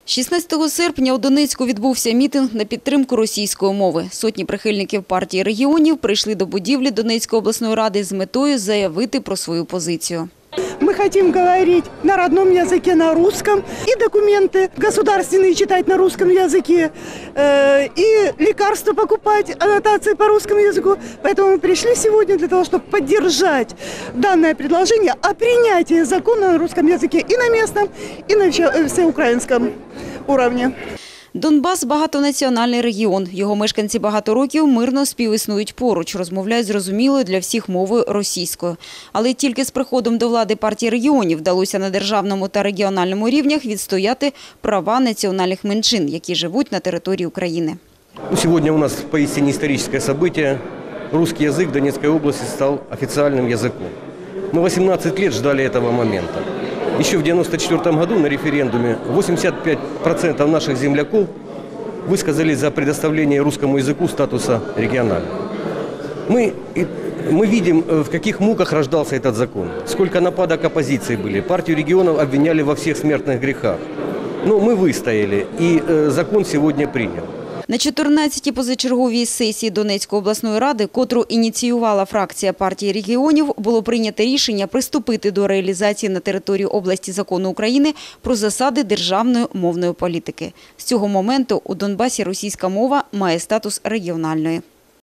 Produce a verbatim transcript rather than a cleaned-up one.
шістнадцятого серпня у Донецьку відбувся мітинг на підтримку російської мови. Сотні прихильників партії регіонів прийшли до будівлі Донецької обласної ради з метою заявити про свою позицію. Мы хотим говорить на родном языке, на русском, и документы государственные читать на русском языке, э, и лекарства покупать, аннотации по русскому языку. Поэтому мы пришли сегодня для того, чтобы поддержать данное предложение о принятии закона на русском языке и на местном, и на всеукраинском уровне. Донбас – багатонаціональний регіон. Його мешканці багато років мирно співіснують поруч, розмовляють зрозумілою для всіх мовою російською. Але тільки з приходом до влади партії регіонів вдалося на державному та регіональному рівнях відстояти права національних меншин, які живуть на території України. Сегодня у нас поистине историческое событие. Русский язык в Донецкой области стал официальным языком. Мы восемнадцать лет ждали этого момента. Еще в девяносто четвёртом году на референдуме восемьдесят пять процентов наших земляков высказались за предоставление русскому языку статуса регионального. Мы, мы видим, в каких муках рождался этот закон, сколько нападок оппозиции были. Партию регионов обвиняли во всех смертных грехах. Но мы выстояли, и закон сегодня принял. На чотирнадцятій позачерговій сесії Донецької обласної ради, котру ініціювала фракція партії регіонів, було прийнято рішення приступити до реалізації на території області закону України про засади державної мовної політики. З цього моменту у Донбасі російська мова має статус регіональної.